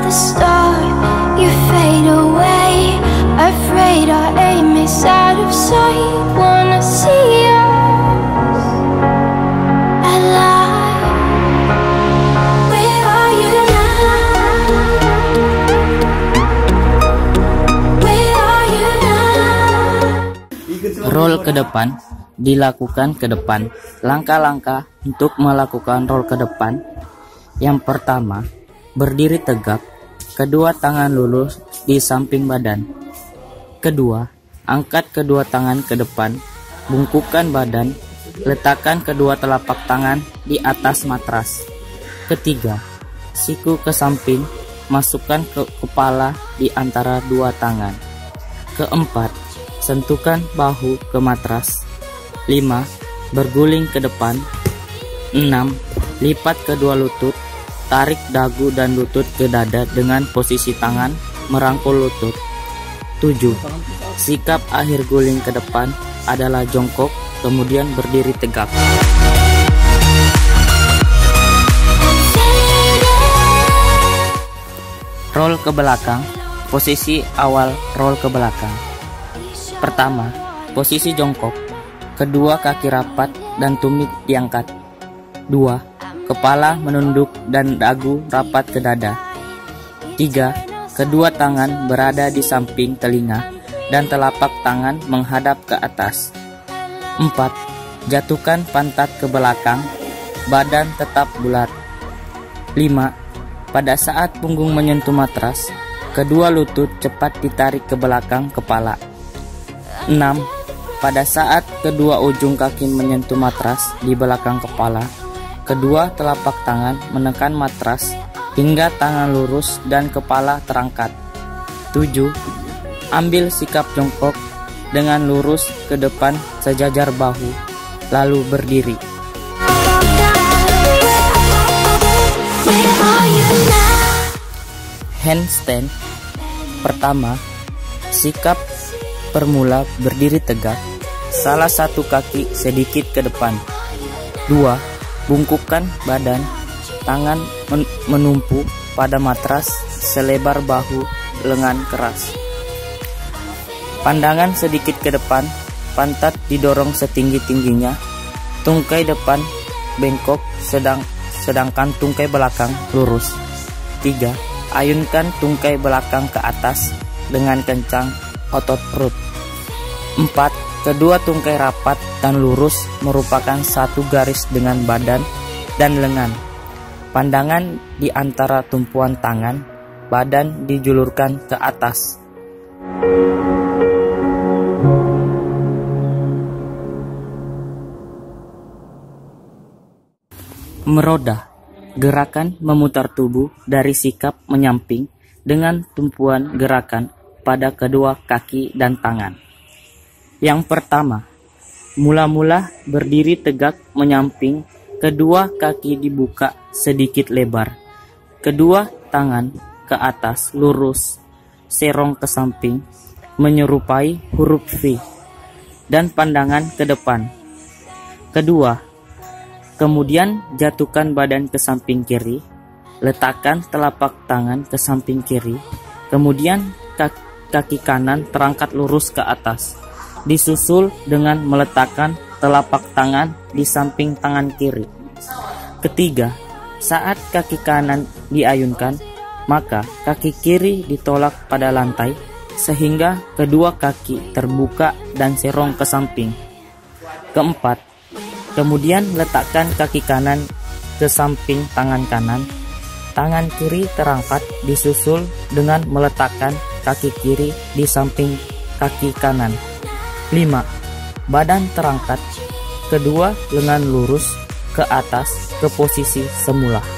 the start, you fade away. Afraid our aim is out of sight. Wanna see us alive. Where are you now? Where are you now? Roll ke depan dilakukan ke depan. Langkah-langkah untuk melakukan roll ke depan. Yang pertama, berdiri tegak, kedua tangan lurus di samping badan. Kedua, angkat kedua tangan ke depan, bungkukkan badan, letakkan kedua telapak tangan di atas matras. Ketiga, siku ke samping, masukkan ke kepala di antara dua tangan. Keempat, sentuhkan bahu ke matras. 5. Berguling ke depan. 6. Lipat kedua lutut, tarik dagu dan lutut ke dada dengan posisi tangan merangkul lutut. 7. Sikap akhir guling ke depan adalah jongkok, kemudian berdiri tegak. Roll ke belakang. Posisi awal roll ke belakang. Pertama, posisi jongkok. Kedua kaki rapat dan tumit diangkat. 2. Kepala menunduk dan dagu rapat ke dada. 3. Kedua tangan berada di samping telinga dan telapak tangan menghadap ke atas. 4. Jatuhkan pantat ke belakang, badan tetap bulat. 5. Pada saat punggung menyentuh matras, kedua lutut cepat ditarik ke belakang kepala. 6. Pada saat kedua ujung kaki menyentuh matras di belakang kepala, kedua telapak tangan menekan matras hingga tangan lurus dan kepala terangkat. 7. Ambil sikap jongkok dengan lurus ke depan sejajar bahu, lalu berdiri. Handstand. Pertama, sikap permula berdiri tegak, salah satu kaki sedikit ke depan. 2. Bungkukkan badan, tangan menumpuk pada matras selebar bahu, lengan keras. Pandangan sedikit ke depan, pantat didorong setinggi-tingginya, tungkai depan bengkok sedangkan tungkai belakang lurus. 3. Ayunkan tungkai belakang ke atas dengan kencang otot perut. 4. Kedua tungkai rapat dan lurus merupakan satu garis dengan badan dan lengan. Pandangan di antara tumpuan tangan, badan dijulurkan ke atas. Merodah. Gerakan memutar tubuh dari sikap menyamping dengan tumpuan gerakan pada kedua kaki dan tangan. Yang pertama, mula-mula berdiri tegak menyamping, kedua kaki dibuka sedikit lebar, kedua tangan ke atas lurus, serong ke samping, menyerupai huruf V, dan pandangan ke depan. Kedua, kemudian jatuhkan badan ke samping kiri, letakkan telapak tangan ke samping kiri, kemudian kaki kanan terangkat lurus ke atas, disusul dengan meletakkan telapak tangan di samping tangan kiri. Ketiga, saat kaki kanan diayunkan, maka kaki kiri ditolak pada lantai sehingga kedua kaki terbuka dan serong ke samping. Keempat, kemudian letakkan kaki kanan ke samping tangan kanan, tangan kiri terangkat disusul dengan meletakkan kaki kiri di samping kaki kanan. 5. Badan terangkat, kedua lengan lurus ke atas ke posisi semula.